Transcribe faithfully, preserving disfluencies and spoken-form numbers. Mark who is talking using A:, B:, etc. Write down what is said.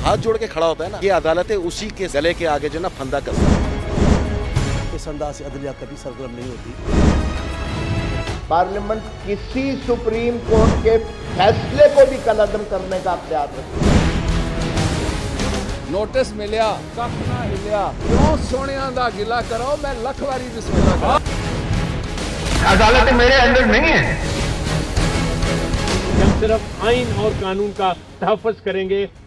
A: हाथ जोड़ के खड़ा होता है ना, ये अदालतें उसी के गले के आगे जो ना फंदा करती है।
B: इस अंदाज से अदलिया कभी सरगर्म नहीं होती।
C: पार्लियामेंट किसी सुप्रीम कोर्ट के फैसले को भी कलअदम करने का अख्तियार रखती है।
D: नोटिस मिलिया कख ना हिलिया, क्यों सोनिया दा गिला करो, मैं लख वारी बिस्मिल्लाह करो।
C: अदालत मेरे अंदर नहीं है।
E: हम सिर्फ आइन और कानून का तहफ़्फ़ुज़ करेंगे।